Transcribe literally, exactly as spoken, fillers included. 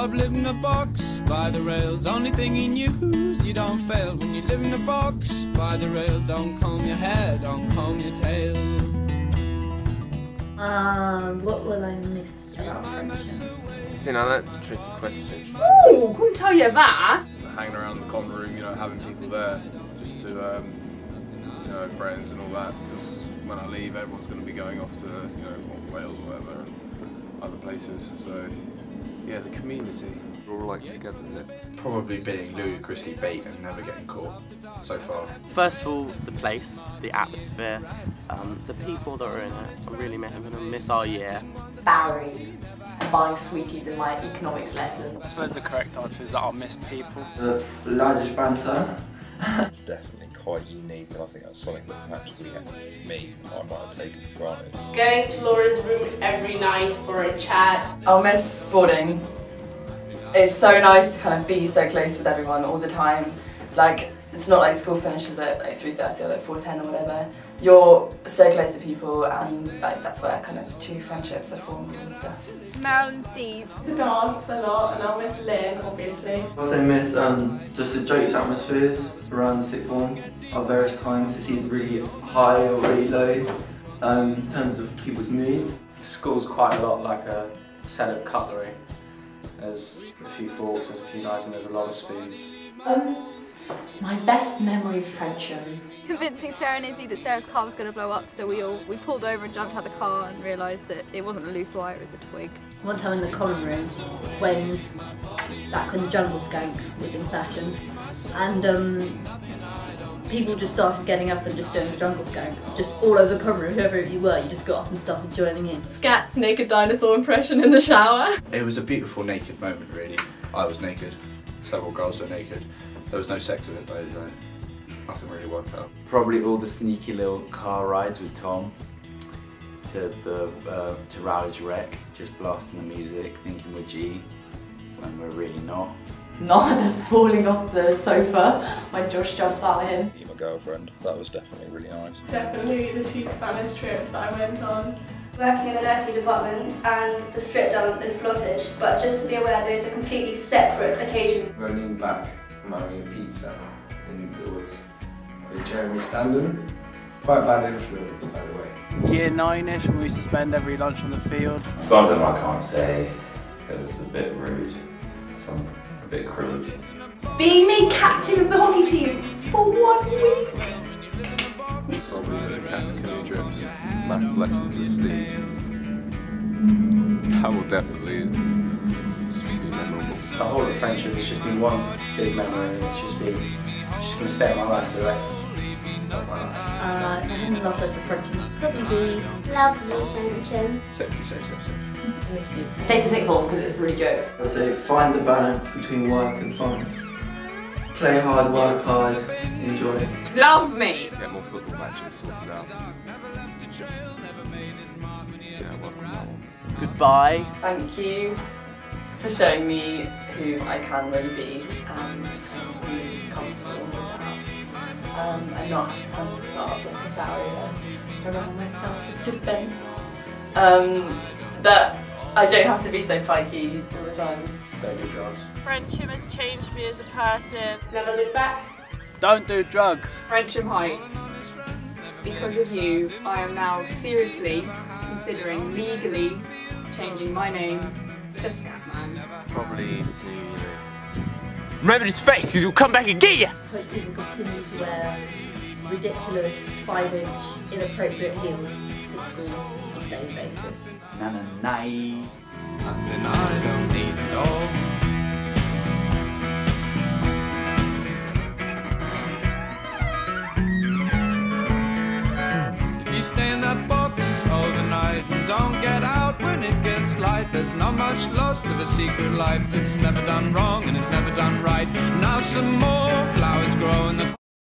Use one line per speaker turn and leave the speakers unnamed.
Bob lived in a box by the rails. Only thing he knew is you don't fail when you live in a box by the rails. Don't comb your hair, don't comb your tail.
Um, what will I miss about Frensham?
See, now that's a tricky question.
Oh, couldn't tell you that.
Hanging around the common room, you know, having people there just to, um, you know, friends and all that. Because when I leave, everyone's going to be going off to, you know, Wales or whatever and other places. So, yeah, the community. We're all like together there.
Probably being ludicrously bait and never getting caught so far.
First of all, the place, the atmosphere, um, the people that are in it. I really miss, I'm going to miss our year.
Barry and buying sweeties in my economics lesson.
I suppose the correct answer is that I'll miss people.
The largest banter.
It's definitely quite unique, and I think that's something that perhaps we, me, I might have taken for granted.
Going to Laura's room every night for a chat.
I'll miss boarding. It's so nice to kind of be so close with everyone all the time. Like, it's not like school finishes at like three thirty or like four ten or whatever. You're so close to people, and like that's where kind of true friendships are formed and stuff.
Meryl and Steve.
To dance a lot, and I'll miss Lynn, obviously.
I also miss um, just the jokes atmospheres around the sixth form at various times. It's either really high or really low um, in terms of people's moods.
School's quite a lot like a set of cutlery. There's a few forks, there's a few knives, and there's a lot of spoons.
Um, my best memory of Frensham.
Convincing Sarah and Izzy that Sarah's car was going to blow up, so we all we pulled over and jumped out of the car and realised that it wasn't a loose wire, it was a twig.
One time in the common room, when back when the Jungle Skank was in fashion, and um, people just started getting up and just doing the Jungle Skank, just all over the common room. Whoever you were, you just got up and started joining in.
Scat's naked dinosaur impression in the shower.
It was a beautiful naked moment, really. I was naked, several girls were naked. There was no sex in it though, though. Nothing really worked out.
Probably all the sneaky little car rides with Tom to the uh, to Rowley's Wreck, just blasting the music, thinking we're G when we're really not.
Not the falling off the sofa when Josh jumps out at him.
Meet my girlfriend, that was definitely really nice.
Definitely the two Spanish trips that I went on.
Working in the nursery department and the strip dance and flottage, but just to be aware those are completely separate occasions.
Running back from having a pizza in the woods with Jeremy Standen. Quite bad influence, by the way.
Year nine-ish, when we used to spend every lunch on the field.
Something I can't say because it's a bit rude, some a bit crude.
Being made captain of the hockey team for one week.
Probably the cat's canoe trips, maths lessons with Steve. That will definitely be memorable.
The whole of Frensham has just been one big memory, and it's just been, it's just going to stay in my life for the rest of my life.
Uh, if I hadn't lost us for Frensham, it'd probably be
Lovely Frensham.
Safely, safe, safe, safe.
I miss you. Stay for sixth form because it's really jokes.
I'd say find the balance between work and fun. Play hard, work hard, enjoy.
Love me.
Get more football matches sorted out. Yeah, welcome that one.
Goodbye.
Thank you for showing me who I can really be and be comfortable with that. Um, and not have to kind of put up like a barrier around myself of defence. Um, that I don't have to be so pikey all the time.
Don't do drugs.
Frensham has changed me as a person. Never look back.
Don't do drugs.
Frensham Heights. Because of you, I am now seriously considering legally changing my name to Scatman.
Probably to, you know, remember his face, because he'll come back and get you!
hope people continue to wear ridiculous five inch inappropriate heels to school on a daily basis.
Na na na.
Nothing I don't need at all. If you stay in that box overnight and don't get out when it gets light, there's not much lost of a secret life that's never done wrong and is never done right. Now some more flowers grow in the